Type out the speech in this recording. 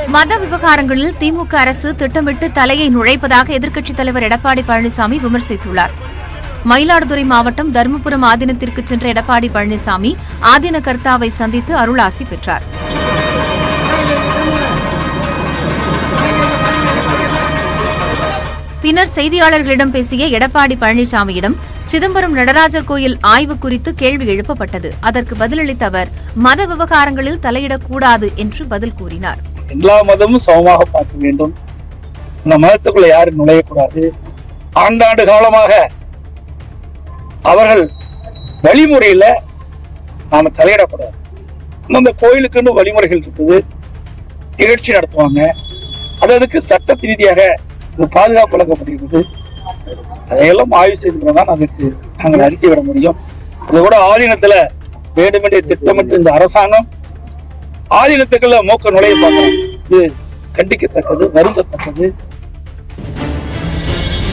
மத விவகாரங்களில் திமுக அரசு திட்டமிட்டு தலையை நுழைப்பதாக எதிர்க்கட்சித் தலைவர் எடப்பாடி பழனிசாமி விமர்சித்துள்ளார். மயிலாடுதுறை மாவட்டம் தருமபுரம் ஆதீனத்திற்கு சென்ற எடப்பாடி பழனிசாமி ஆதீன கர்த்தாவை சந்தித்து அருளாசி பெற்றார். பின்னர் செய்தியாளர்களிடம் பேசிய எடப்பாடி பழனிசாமியிடம் சிதம்பரம் நடராஜர் கோயில் ஆய்வு குறித்து கேள்வி எழுப்பப்பட்டது. அதற்கு பதிலளித்த அவர் மத விவகாரங்களில் தலையிடக்கூடாது என்று பதில் கூறினார். எல்லா மதமும் சமமாக பார்க்க வேண்டும், இந்த மதத்துக்குள்ள யாரும் நுழையக்கூடாது. ஆண்டாண்டு காலமாக அவர்கள் வழிமுறையில நாம தலையிடக்கூடாது. அந்த கோயிலுக்குன்னு வழிமுறைகள் இருக்குது, நிகழ்ச்சி நடத்துவாங்க, அதுக்கு சட்ட ரீதியாக பாதுகாப்பு வழங்கப்படுகிறது. அதையெல்லாம் ஆய்வு செய்துதான் அதுக்கு நாங்கள் அறிக்கை விட முடியும். இது கூட ஆதீனத்துல வேண்டுமென்றே திட்டமிட்டு இந்த அரசாங்கம் ஆதீனத்துக்குள்ள மூக்க நுழைய பார்க்கணும். இது கண்டிக்கத்தக்கது, வருந்தத்தக்கது.